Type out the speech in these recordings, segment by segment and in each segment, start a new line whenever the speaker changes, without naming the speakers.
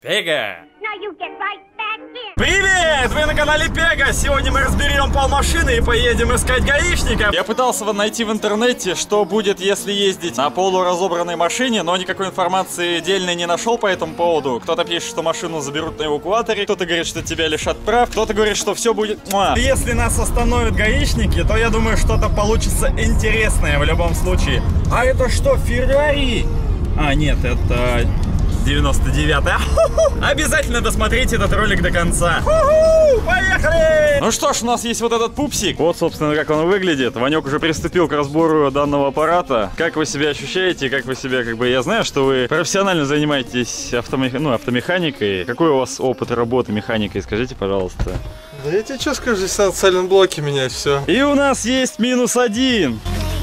Пега! Привет! Вы на канале Пега! Сегодня мы разберем полмашины и поедем искать гаишников. Я пытался найти в интернете, что будет, если ездить на полуразобранной машине, но никакой информации дельной не нашел по этому поводу. Кто-то пишет, что машину заберут на эвакуаторе, кто-то говорит, что тебя лишат прав, кто-то говорит, что все будет... Если нас остановят гаишники, то я думаю, что-то получится интересное в любом случае. А это что, Феррари? А, нет, это... 99-я. Обязательно досмотрите этот ролик до конца. Поехали! Ну что ж, у нас есть вот этот пупсик. Вот, собственно, как он выглядит. Ванек уже приступил к разбору данного аппарата. Как вы себя ощущаете? Как вы себя, я знаю, что вы профессионально занимаетесь автомеханикой. Какой у вас опыт работы механикой? Скажите, пожалуйста.
Да я тебе что скажу, здесь надо сайлент-блоки менять, все.
И у нас есть -1.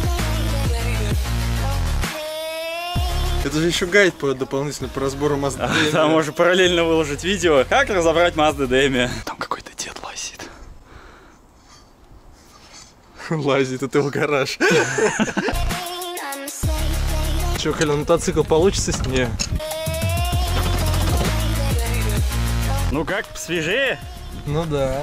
Это же еще гайд дополнительно по разбору Mazda Demi.
Там можно параллельно выложить видео, как разобрать Mazda Demi. Там какой-то дед лазит.
Лазит, это его гараж. Че, Коля, мотоцикл получится с ним?
Ну как, свежее?
Ну да.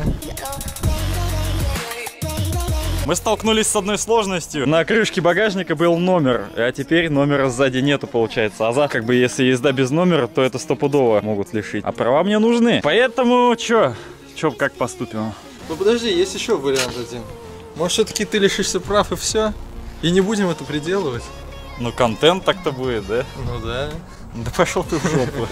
Мы столкнулись с одной сложностью. На крышке багажника был номер, а теперь номера сзади нету, получается. А если езда без номера, то это стопудово могут лишить. А права мне нужны. Поэтому, как поступим?
Ну подожди, есть еще вариант один. Может, все-таки ты лишишься прав и все? И не будем это приделывать?
Ну, контент так-то будет, да?
Ну да.
Да пошел ты в жопу.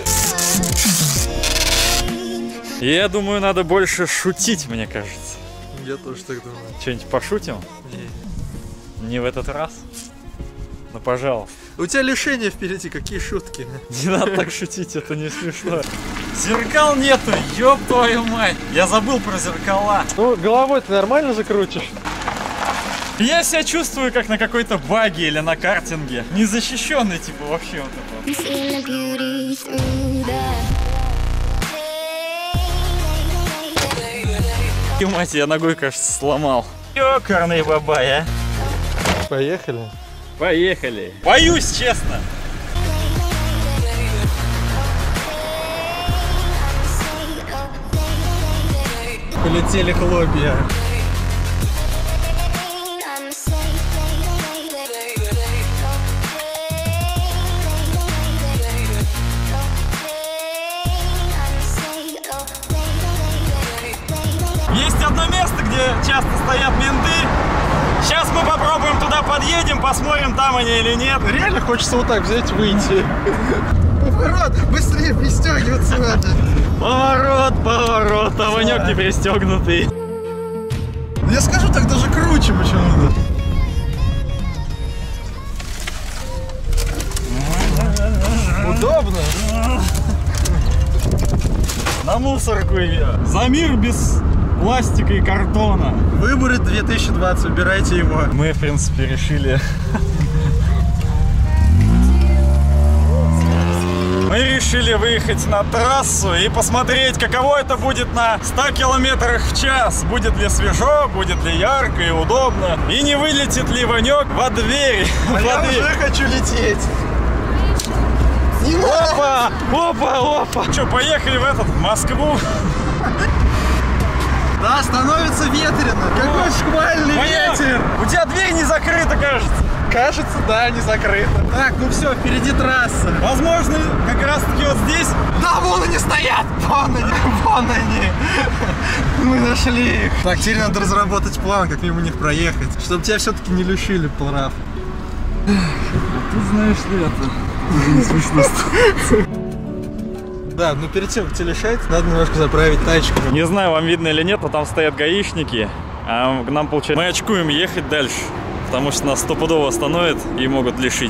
Я думаю, надо больше шутить, мне кажется.
Я тоже так думаю.
Что-нибудь пошутим? Не в этот раз? Ну, пожалуйста.
У тебя лишение впереди, какие шутки?
Не надо так шутить, это не смешно. Зеркал нету, ёб твою мать. Я забыл про зеркала.
Ну, головой ты нормально закрутишь?
Я себя чувствую как на какой-то баге или на картинге. Незащищенный, типа, вообще вот это. Мать, я ногой, кажется, сломал. Ёкарный бабай, а.
Поехали.
Поехали. Боюсь, честно.
Полетели хлопья.
Есть одно место, где часто стоят менты. Сейчас мы попробуем туда подъедем, посмотрим, там они или нет.
Реально хочется вот так взять, выйти. Поворот, быстрее пристегиваться надо.
Поворот, а Ванек не пристегнутый.
Я скажу, так даже круче почему-то. Удобно.
На мусорку ее. За мир без пластика и картона.
Выборы 2020, выбирайте его.
Мы, в принципе, решили... Мы решили выехать на трассу и посмотреть, каково это будет на 100 километрах в час. Будет ли свежо, будет ли ярко и удобно. И не вылетит ли Ванек во дверь.
А я уже хочу лететь.
Опа. Че, поехали в Москву?
Да, становится ветрено. Какой шквальный ветер.
У тебя дверь не закрыта, кажется.
Кажется, да, не закрыто. Так, ну все, впереди трасса.
Возможно, как раз таки вот здесь.
Да, вон они стоят. Вон они. Мы нашли их. Так, теперь надо разработать план, как мимо них проехать, чтобы тебя все-таки не лишили прав.
Ты знаешь ли это? Не смешно.
Да, но перед тем, как тебя лишать, надо немножко заправить тачку.
Не знаю, вам видно или нет, но там стоят гаишники. А нам, получается, мы очкуем ехать дальше. Потому что нас стопудово остановят и могут лишить.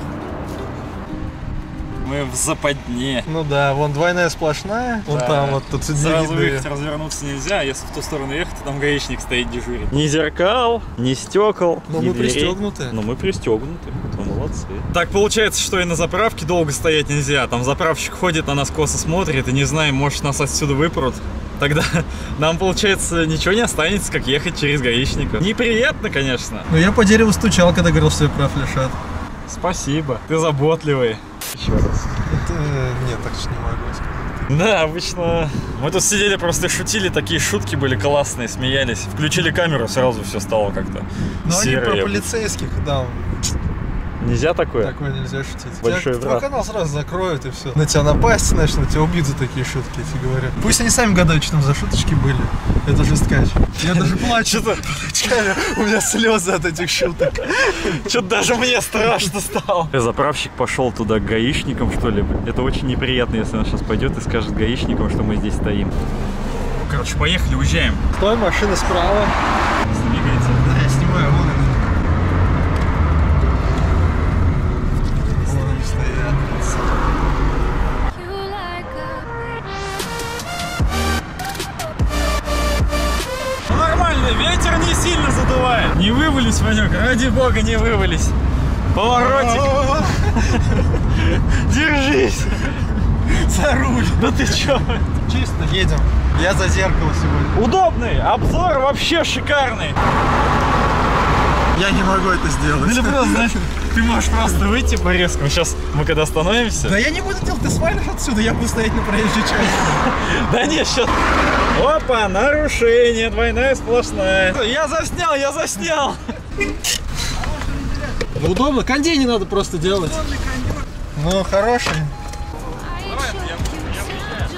Мы в западне.
Ну да, вон двойная сплошная. Вон там вот тут
сразу выехать, развернуться нельзя. Если в ту сторону ехать, то там гаишник стоит дежурит. Ни зеркал, ни стекол.
Но мы пристегнуты.
Но мы пристегнуты. Мы молодцы. Так получается, что и на заправке долго стоять нельзя. Там заправщик ходит, на нас косо смотрит и не знаем, может нас отсюда выпрут. Тогда нам, получается, ничего не останется, как ехать через гаишников. Неприятно, конечно.
Но я по дереву стучал, когда говорил, что я прав лишат.
Спасибо, ты заботливый. Еще раз.
Это... Нет, так же не могу сказать.
Да, обычно мы тут сидели, просто шутили, такие шутки были классные, смеялись. Включили камеру, сразу все стало как-то серое.
Но они про полицейских, да.
Нельзя такое?
Такое нельзя шутить.
Большой брат.
Твой канал сразу закроют и все. На тебя напасть начнут, тебя убьют за такие шутки, я тебе говорю. Пусть они сами гадают, что там за шуточки были. Это жесткач. Я даже плачу. У меня слезы от этих шуток.
Что-то даже мне страшно стало. Заправщик пошел туда к гаишникам, что ли. Это очень неприятно, если он сейчас пойдет и скажет гаишникам, что мы здесь стоим. Короче, поехали, уезжаем.
Стой, машина справа.
Двигается.
Да, я снимаю, вон она.
Ветер не сильно задувает. Не вывались, Ванек, ради бога, не вывались. Поворотик. Держись.
За руль.
Да ты чё?
Чисто, едем. Я за зеркало сегодня.
Удобный, обзор вообще шикарный.
Я не могу это сделать.
Или просто, знаешь, ты можешь просто выйти по резкому. Сейчас мы когда остановимся.
Да я не буду делать, ты свалишь отсюда, я буду стоять на проезжей части.
Да нет, сейчас. Опа, нарушение, двойная сплошная. Я заснял.
Ну удобно, кондей не надо просто делать. Ну, хороший.
Давай, я выезжаю.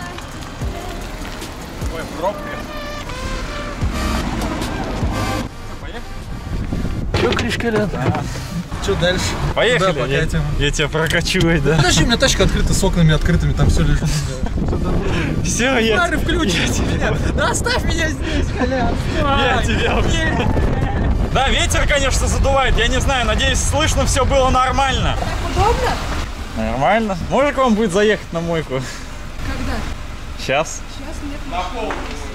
Ой, пробка.
Че, Кришкаля? Что дальше?
Поехали,
Куда
я тебя прокачу, да.
Подожди, у меня тачка открыта, с окнами открытыми, там все лежит.
Все, я
включи меня. Да оставь меня здесь, Коля.
Я тебя. Да, ветер, конечно, задувает. Я не знаю, надеюсь, слышно все было нормально.
Удобно?
Нормально. Можно к вам будет заехать на мойку?
Когда?
Сейчас.
Сейчас нет.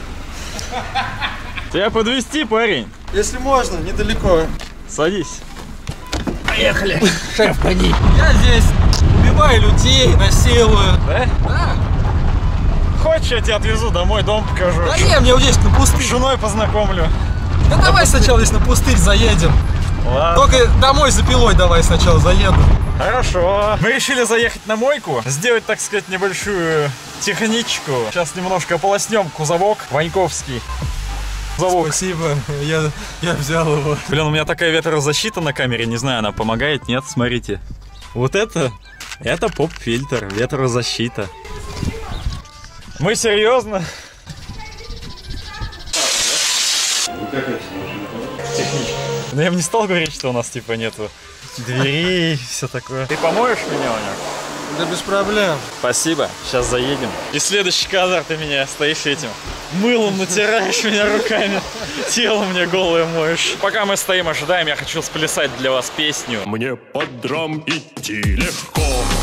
Тебя подвезти, парень?
Если можно, недалеко.
Садись.
Поехали. Шеф, гони. Я здесь убиваю людей, насилую.
Да?
Да.
Хочешь, я тебя отвезу домой, дом покажу?
Да не, мне вот здесь на
С
пустырь.
женой познакомлю.
Да давай сначала здесь на пустырь заедем.
Ладно.
Только домой за пилой давай сначала заеду.
Хорошо. Мы решили заехать на мойку, сделать, так сказать, небольшую техничку. Сейчас немножко ополоснем кузовок Ваньковский. Кузовок.
Спасибо, я взял его.
Блин, у меня такая ветрозащита на камере, не знаю, она помогает, нет? Смотрите. Вот это поп-фильтр, ветрозащита. Мы серьезно? Технично. Но я бы не стал говорить, что у нас типа нету дверей, все такое. Ты помоешь меня, Ваня?
Да без проблем.
Спасибо, сейчас заедем. И следующий кадр ты меня стоишь этим мылом натираешь меня руками, тело мне голое моешь. Пока мы стоим, ожидаем, я хочу сплясать для вас песню.
Мне под драм идти легко.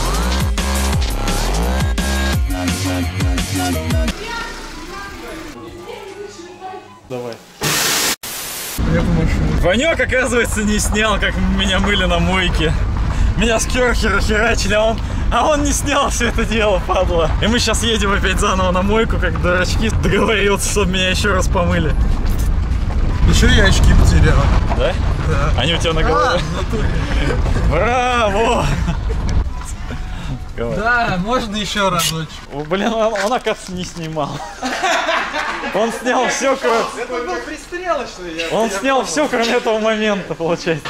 Давай.
Я помашу.
Ванек, оказывается, не снял, как меня мыли на мойке. Меня с керхера херачили, а он не снял все это дело, падла. И мы сейчас едем опять заново на мойку, как дурачки. Договорился, чтобы меня еще раз помыли.
Еще я очки потерял.
Да?
Да.
Они у тебя на голове? Браво!
Да, можно еще разочек.
Блин, он оказывается не снимал. Он снял все, кроме...
Это был пристрелочный.
Он снял все, кроме этого момента, получается.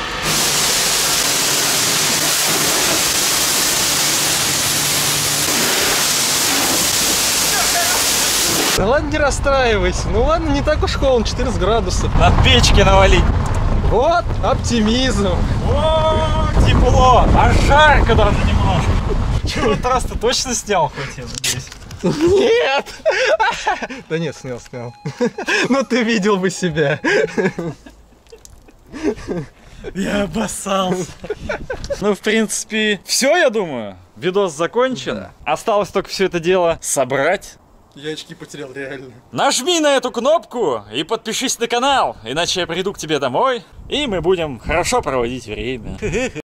Да ладно, не расстраивайся. Ну ладно, не так уж холодно, 14 градусов.
От печки навалить.
Вот, оптимизм.
О, тепло, а жарко даже немножко. Че, в этот раз ты точно снял хоть, я надеюсь?
Нет! Да нет, снял. Ну ты видел бы себя.
Я обоссался. Ну, в принципе, все, я думаю. Видос закончен. Да. Осталось только все это дело собрать.
Я очки потерял, реально.
Нажми на эту кнопку и подпишись на канал, иначе я приду к тебе домой, и мы будем хорошо проводить время.